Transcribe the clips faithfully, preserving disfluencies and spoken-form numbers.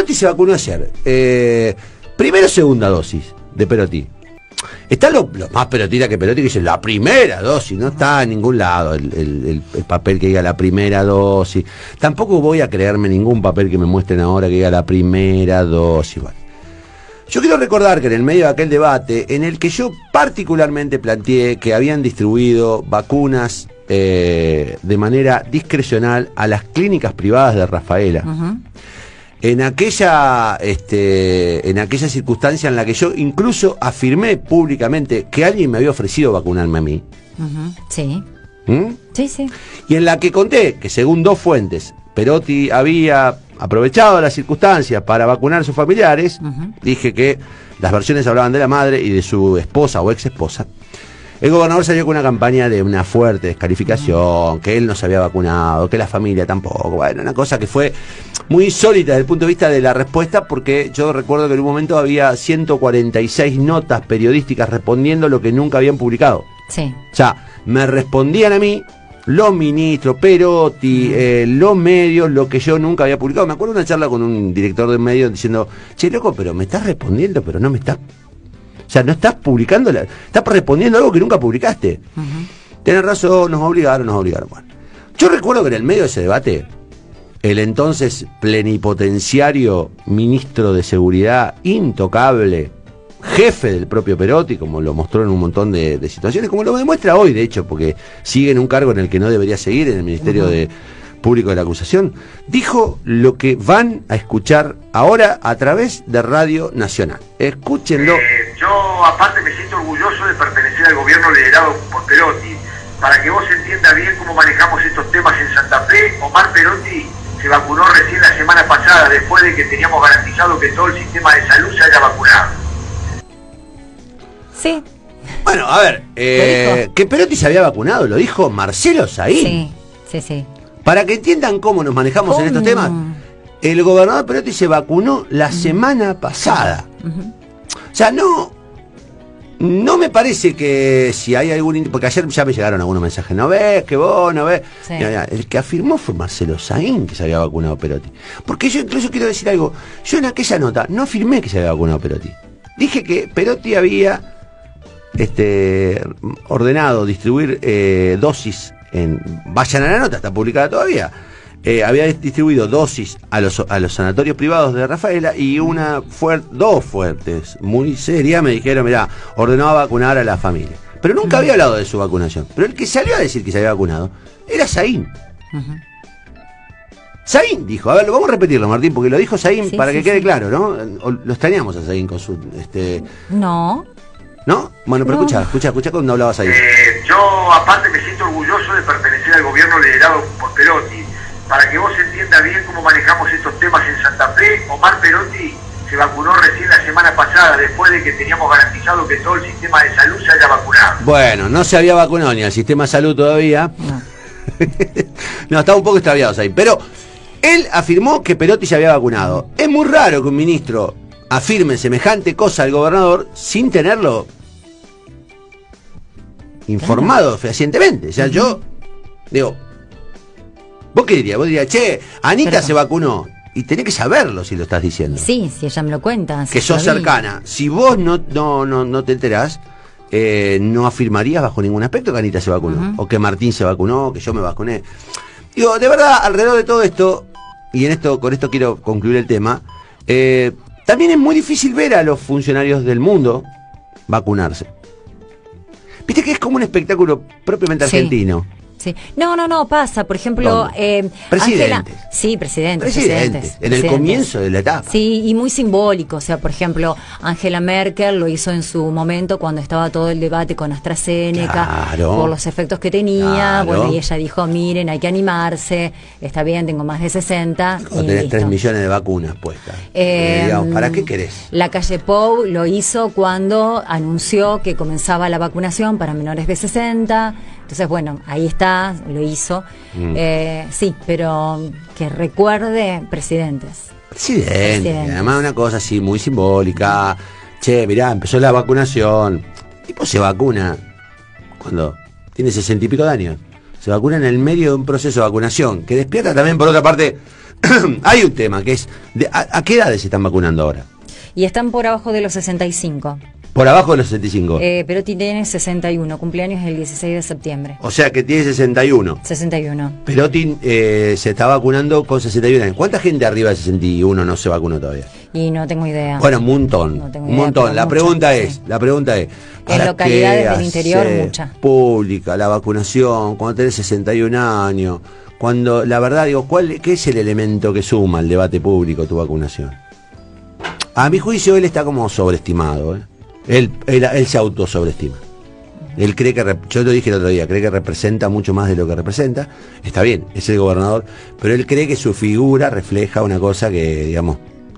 Perotti se vacunó ayer. Eh, primera o segunda dosis de Perotti. Están los, los más perotistas que Perotti que dicen la primera dosis. No está en ningún lado el, el, el, el papel que diga la primera dosis. Tampoco voy a creerme ningún papel que me muestren ahora que diga la primera dosis. Bueno. Yo quiero recordar que en el medio de aquel debate, en el que yo particularmente planteé que habían distribuido vacunas eh, de manera discrecional a las clínicas privadas de Rafaela, uh-huh. en aquella este, en aquella circunstancia en la que yo incluso afirmé públicamente que alguien me había ofrecido vacunarme a mí. Uh-huh. Sí. ¿Mm? Sí, sí. Y en la que conté que según dos fuentes, Perotti había aprovechado las circunstancias para vacunar a sus familiares. Uh-huh. Dije que las versiones hablaban de la madre y de su esposa o ex esposa. El gobernador salió con una campaña de una fuerte descalificación, uh-huh. que él no se había vacunado, que la familia tampoco. Bueno, una cosa que fue muy insólita desde el punto de vista de la respuesta, porque yo recuerdo que en un momento había ciento cuarenta y seis notas periodísticas respondiendo lo que nunca habían publicado. Sí. O sea, me respondían a mí los ministros, Perotti, eh, los medios, lo que yo nunca había publicado. Me acuerdo de una charla con un director de medios diciendo, che, loco, pero me estás respondiendo, pero no me estás... O sea, no estás publicando, la... estás respondiendo algo que nunca publicaste. Uh-huh. Tenés razón, nos obligaron, nos obligaron. Bueno, yo recuerdo que en el medio de ese debate, el entonces plenipotenciario ministro de Seguridad, intocable, jefe del propio Perotti, como lo mostró en un montón de, de situaciones, como lo demuestra hoy, de hecho, porque sigue en un cargo en el que no debería seguir, en el Ministerio uh-huh. de Público de la Acusación, dijo lo que van a escuchar ahora a través de Radio Nacional. Escúchenlo. Eh, yo, aparte, me siento orgulloso de pertenecer al gobierno liderado por Perotti. Para que vos entiendas bien cómo manejamos estos temas en Santa Fe, Omar Perotti se vacunó recién la semana pasada, después de que teníamos garantizado que todo el sistema de salud se haya vacunado. Sí. Bueno, a ver, eh, que Perotti se había vacunado, lo dijo Marcelo Saín. Sí, sí, sí. Para que entiendan cómo nos manejamos ¿Cómo? en estos temas, el gobernador Perotti se vacunó la uh-huh. semana pasada. Uh-huh. O sea, no, no me parece que si hay algún... Porque ayer ya me llegaron algunos mensajes, ¿no ves? Que vos, ¿no ves? Sí. Mira, mira, el que afirmó fue Marcelo Saín que se había vacunado Perotti. Porque yo incluso quiero decir algo, yo en aquella nota no afirmé que se había vacunado Perotti. Dije que Perotti había... Este, ordenado distribuir eh, dosis en, vayan a la nota, está publicada todavía, eh, había distribuido dosis a los, a los sanatorios privados de Rafaela y una fuerte, dos fuertes, muy serias, me dijeron, mirá, ordenó a vacunar a la familia, pero nunca uh-huh. había hablado de su vacunación, pero el que salió a decir que se había vacunado era Saín. uh-huh. Saín dijo, a ver, vamos a repetirlo, Martín, porque lo dijo Saín sí, para sí, que quede sí. claro, ¿no? O, lo extrañamos a Saín con su... este No. ¿No? Bueno, pero no. escucha, escucha, escucha cuando hablabas ahí. Eh, yo, aparte, me siento orgulloso de pertenecer al gobierno liderado por Perotti. Para que vos entiendas bien cómo manejamos estos temas en Santa Fe, Omar Perotti se vacunó recién la semana pasada, después de que teníamos garantizado que todo el sistema de salud se haya vacunado. Bueno, no se había vacunado ni al sistema de salud todavía. No, no estaba un poco extraviados ahí. Pero él afirmó que Perotti se había vacunado. Es muy raro que un ministro afirme semejante cosa al gobernador sin tenerlo informado fehacientemente. O sea, uh-huh. yo digo, ¿vos qué dirías? Vos dirías, che, Anita Pero... se vacunó. Y tenés que saberlo si lo estás diciendo. Sí, si ella me lo cuenta. Si que sos cercana. Si vos no, no, no, no te enterás, eh, no afirmarías bajo ningún aspecto que Anita se vacunó. Uh-huh. O que Martín se vacunó, que yo me vacuné. Digo, de verdad, alrededor de todo esto, y en esto, con esto quiero concluir el tema, eh, también es muy difícil ver a los funcionarios del mundo vacunarse. Viste que es como un espectáculo propiamente sí. argentino. Sí. No, no, no, pasa. Por ejemplo, eh, presidentes. Angela, sí, presidentes. Presidentes, presidentes. En presidentes. el comienzo de la etapa. Sí, y muy simbólico. O sea, por ejemplo, Angela Merkel lo hizo en su momento cuando estaba todo el debate con AstraZeneca, claro, por los efectos que tenía. Claro. Bueno, y ella dijo, miren, hay que animarse. Está bien, tengo más de sesenta. O tenés tres millones de vacunas puestas. Eh, eh, digamos, ¿para qué querés? La calle Pou lo hizo cuando anunció que comenzaba la vacunación para menores de sesenta. Entonces, bueno, ahí está, lo hizo. Mm. Eh, sí, pero que recuerde presidentes. Presidente, presidentes. Además una cosa así muy simbólica. Che, mirá, empezó la vacunación. El tipo se vacuna cuando tiene sesenta y pico de años. Se vacuna en el medio de un proceso de vacunación, que despierta también, por otra parte, hay un tema que es, de, a, ¿a qué edades se están vacunando ahora? Y están por abajo de los sesenta y cinco. Por abajo de los sesenta y cinco. Eh, Perotti tiene sesenta y uno, cumpleaños el dieciséis de septiembre. O sea que tiene sesenta y uno. sesenta y uno. Perotti eh, se está vacunando con sesenta y uno años. ¿Cuánta gente arriba de sesenta y uno no se vacunó todavía? Y no tengo idea. Bueno, un montón. No tengo un idea, montón. La mucha, pregunta sí. es, la pregunta es, En localidades del interior, hacer mucha. Pública, la vacunación, cuando tenés sesenta y un años, cuando, la verdad, digo, ¿cuál, ¿qué es el elemento que suma al debate público tu vacunación? A mi juicio, él está como sobreestimado, ¿eh? Él, él, él se auto sobreestima. Él cree que, yo lo dije el otro día, cree que representa mucho más de lo que representa. Está bien, es el gobernador, pero él cree que su figura refleja una cosa que, digamos,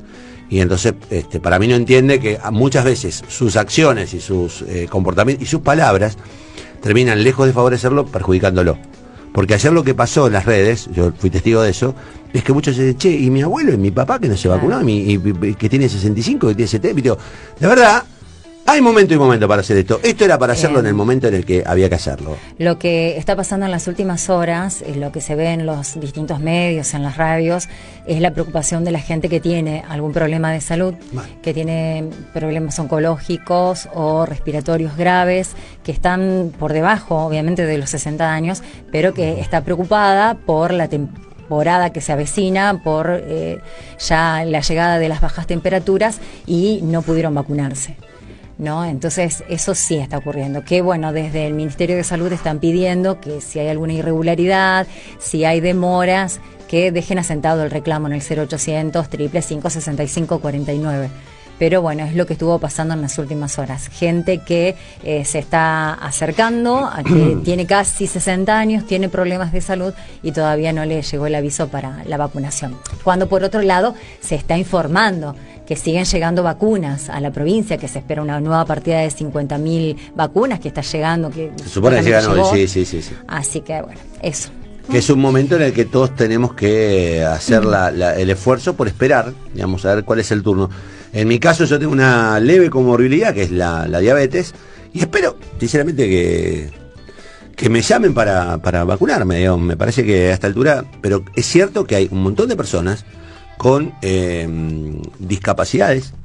y entonces, este, para mí no entiende que muchas veces sus acciones y sus eh, comportamientos y sus palabras terminan, lejos de favorecerlo, perjudicándolo. Porque ayer lo que pasó en las redes, yo fui testigo de eso, es que muchos dicen, che, y mi abuelo y mi papá que no se vacunó, y, mi, y, y que tiene sesenta y cinco, que tiene setenta, y digo, de verdad, hay momento y momento para hacer esto. Esto era para hacerlo en el momento en el que había que hacerlo. Lo que está pasando en las últimas horas, eh, lo que se ve en los distintos medios, en las radios, es la preocupación de la gente que tiene algún problema de salud, Vale. que tiene problemas oncológicos o respiratorios graves, que están por debajo, obviamente, de los sesenta años, pero que está preocupada por la temporada que se avecina, por eh, ya la llegada de las bajas temperaturas y no pudieron vacunarse, ¿no? Entonces eso sí está ocurriendo, que bueno, desde el Ministerio de Salud están pidiendo que si hay alguna irregularidad, si hay demoras, que dejen asentado el reclamo en el cero ochocientos, cinco cinco cinco, sesenta y cinco cuarenta y nueve. Pero bueno, es lo que estuvo pasando en las últimas horas. Gente que eh, se está acercando, a que tiene casi sesenta años, tiene problemas de salud y todavía no le llegó el aviso para la vacunación. Cuando por otro lado se está informando que siguen llegando vacunas a la provincia, que se espera una nueva partida de cincuenta mil vacunas que está llegando. Que se supone que llegan hoy, sí, sí, sí, sí. Así que bueno, eso. Que es un momento en el que todos tenemos que hacer la, la, el esfuerzo por esperar, digamos, a ver cuál es el turno. En mi caso yo tengo una leve comorbilidad, que es la, la diabetes, y espero, sinceramente, que, que me llamen para, para vacunarme, digamos. Me parece que a esta altura, pero es cierto que hay un montón de personas con eh, discapacidades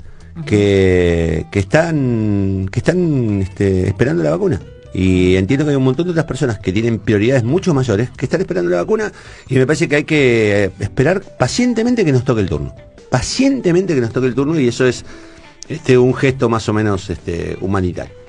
que, que están, que están este, esperando la vacuna. Y entiendo que hay un montón de otras personas que tienen prioridades mucho mayores que están esperando la vacuna, y me parece que hay que esperar pacientemente que nos toque el turno. Pacientemente que nos toque el turno, y eso es este, un gesto más o menos este, humanitario.